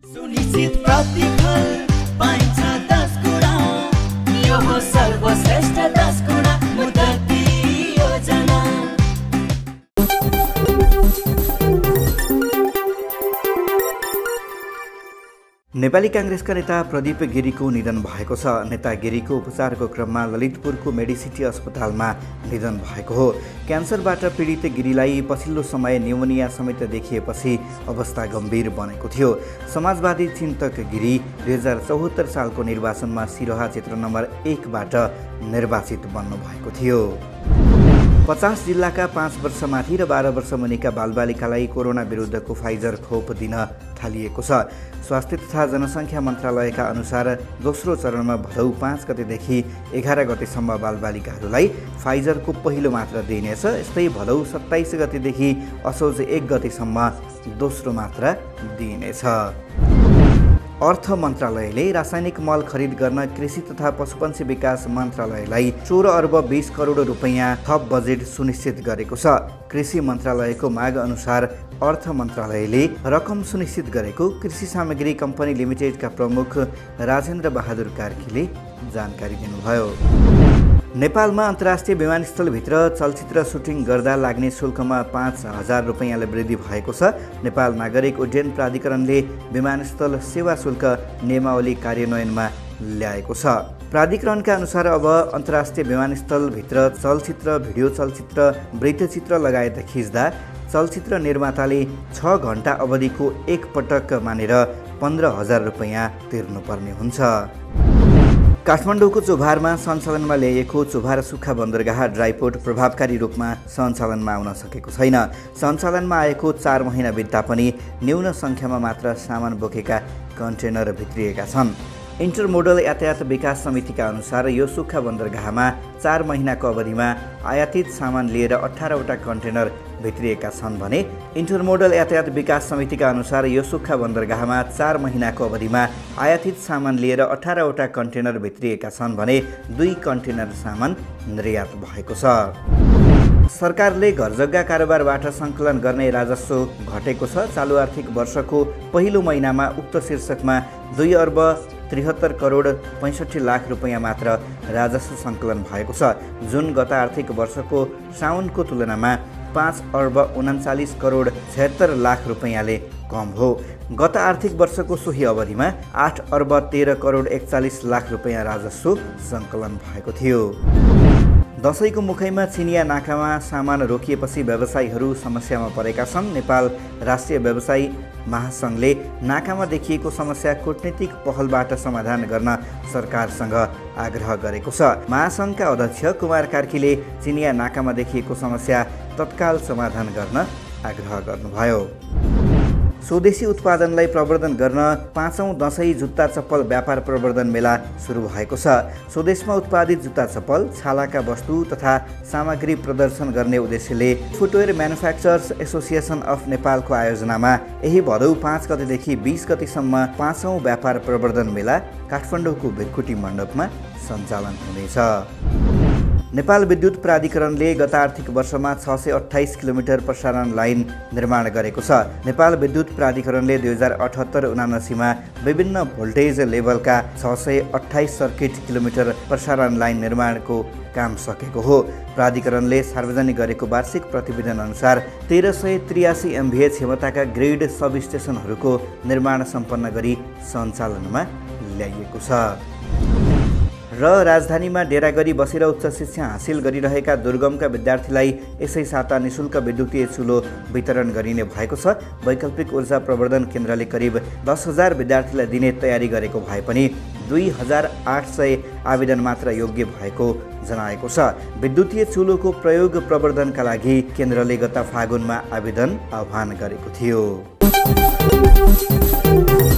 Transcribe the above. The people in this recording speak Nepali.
सुनिश्चित प्रतिफल पाइन्छ 10 गुणा, यो हो सर्वश्रेष्ठ 10 गुणा मुद्दती योजना। नेपाली कांग्रेसका नेता प्रदीप गिरीको निधन भएको छ। नेता गिरीको उपचारको क्रममा ललितपुरको मेडिसिटी अस्पतालमा निधन भएको हो। क्यान्सरबाट पीडित गिरीलाई पछिल्लो समय न्युमोनिया समेत देखिएपछि अवस्था गम्भीर बनेको थियो। समाजवादी चिन्तक गिरी 2074 सालको निर्वाचनमा सिरोहा क्षेत्र नम्बर 1बाट निर्वाचित बन्नुभएको थियो। 50 जिल्लाका 5 वर्षमाथि र 12 वर्ष मुनिका बालबालिकालाई कोरोना विरुद्धको फाइजर खोप दिन थालिएको छ। स्वास्थ्य तथा जनसङ्ख्या मन्त्रालयका अनुसार दोस्रो चरणमा भदौ 5 गतेदेखि 11 गतेसम्म बालबालिकाहरूलाई फाइजरको पहिलो मात्रा दिइनेछ। यस्तै भदौ 27 गतेदेखि असोज 1 गतेसम्म दोस्रो मात्रा दिइनेछ। अर्थ मन्त्रालयले रासायनिक मल खरिद गर्न कृषि तथा पशुपन्छी विकास मन्त्रालयलाई 14 अर्ब 20 करोड रुपैयाँ थप बजेट सुनिश्चित गरेको छ। कृषि मन्त्रालयको माग अनुसार अर्थ मन्त्रालयले रकम सुनिश्चित गरेको कृषि सामग्री कम्पनी लिमिटेडका प्रमुख राजेन्द्र बहादुर कार्कीले जानकारी दिनुभयो। नेपालमा अन्तर्राष्ट्रिय विमानस्थलभित्र चलचित्र सुटिङ गर्दा लाग्ने शुल्कमा 5,000 रुपैयाँले वृद्धि भएको छ। नेपाल नागरिक उड्डयन प्राधिकरणले विमानस्थल सेवा शुल्क नियमावली कार्यान्वयनमा ल्याएको छ। प्राधिकरणका अनुसार अब अन्तर्राष्ट्रिय विमानस्थलभित्र चलचित्र, भिडियो चलचित्र, वृत्तचित्र लगायत खिच्दा चलचित्र निर्माताले 6 घण्टा अवधिको एक पटक मानेर 15,000 रुपैयाँ तिर्नुपर्ने हुन्छ। काठमाडौँको चोभारमा सञ्चालनमा ल्याइएको चोभार सुक्खा बन्दरगाह ड्राइपोर्ट प्रभावकारी रूपमा सञ्चालनमा आउन सकेको छैन। सञ्चालनमा आएको 4 महिना बित्दा पनि न्यून सङ्ख्यामा मात्र सामान बोकेका कन्टेनर भित्रिएका छन्। इन्टरमोडल यातायात विकास समितिका अनुसार यो सुक्खा बन्दरगाहमा 4 महिनाको अवधिमा आयातित सामान लिएर 18वटा कन्टेनर भित्रिएका छन् भने इन्टरमोडल यातायात विकास समितिका अनुसार यो सुक्खा बन्दरगाहमा 4 महिनाको अवधिमा आयातित सामान लिएर 18वटा कन्टेनर भित्रिएका छन् भने 2 कन्टेनर सामान निर्यात भएको छ। सरकारले घरजग्गा कारोबारबाट सङ्कलन गर्ने राजस्व घटेको छ। चालु आर्थिक वर्षको पहिलो महिनामा उक्त शीर्षकमा 2 अर्ब 73 करोड 65 लाख रुपैयाँ मात्र राजस्व सङ्कलन भएको छ, जुन गत आर्थिक वर्षको साउनको तुलनामा 5 अर्ब 39 करोड 76 लाख रुपैयाँले कम हो। गत आर्थिक वर्षको सोही अवधिमा 8 अर्ब 13 करोड 41 लाख रुपैयाँ राजस्व सङ्कलन भएको थियो। दशैंको मुखैमा चिनिया नाकामा सामान रोकिएपछि व्यवसायीहरू समस्यामा परेका छन्। नेपाल राष्ट्रिय व्यवसायी महासङ्घले नाकामा देखिएको समस्या कूटनीतिक पहलबाट समाधान गर्न सरकारसँग आग्रह गरेको छ। महासङ्घका अध्यक्ष कुमार कार्कीले चिनिया नाकामा देखिएको समस्या तत्काल समाधान गर्न आग्रह गर्नुभयो। स्वदेशी उत्पादनलाई प्रवर्धन गर्न 5औं दशैं जुत्ता चप्पल व्यापार प्रवर्धन मेला सुरु भएको छ। स्वदेशमा उत्पादित जुत्ता चप्पल, छालाका वस्तु तथा सामग्री प्रदर्शन गर्ने उद्देश्यले फुटवेयर म्यानुफ्याक्चरर्स एसोसिएसन अफ नेपालको आयोजनामा यही भदौ 5 गतेदेखि 20 गतेसम्म 5औं व्यापार प्रवर्धन मेला काठमाडौँको भिरकुटी मण्डपमा सञ्चालन हुनेछ। नेपाल विद्युत प्राधिकरणले गत आर्थिक वर्षमा 628 किलोमिटर प्रसारण लाइन निर्माण गरेको छ। नेपाल विद्युत प्राधिकरणले 2078-79 मा विभिन्न भोल्टेज लेभलका 628 सर्किट किलोमिटर प्रसारण लाइन निर्माणको काम सकेको हो। प्राधिकरणले सार्वजनिक गरेको वार्षिक प्रतिवेदन अनुसार 1383 MVA क्षमताका ग्रिड सब स्टेसनहरूको निर्माण सम्पन्न गरी सञ्चालनमा ल्याइएको छ। र राजधानीमा डेरा गरी बसेर उच्च शिक्षा हासिल गरिरहेका दुर्गमका विद्यार्थीलाई यसै साता निशुल्क विद्युतीय चुलो वितरण गरिने भएको छ। वैकल्पिक ऊर्जा प्रवर्धन केन्द्रले करिब 10,000 विद्यार्थीलाई दिने तयारी गरेको भए पनि 2,800 आवेदन मात्र योग्य भएको जनाएको छ। विद्युतीय चुलोको प्रयोग प्रवर्धनका लागि केन्द्रले गत फागुनमा आवेदन आह्वान गरेको थियो।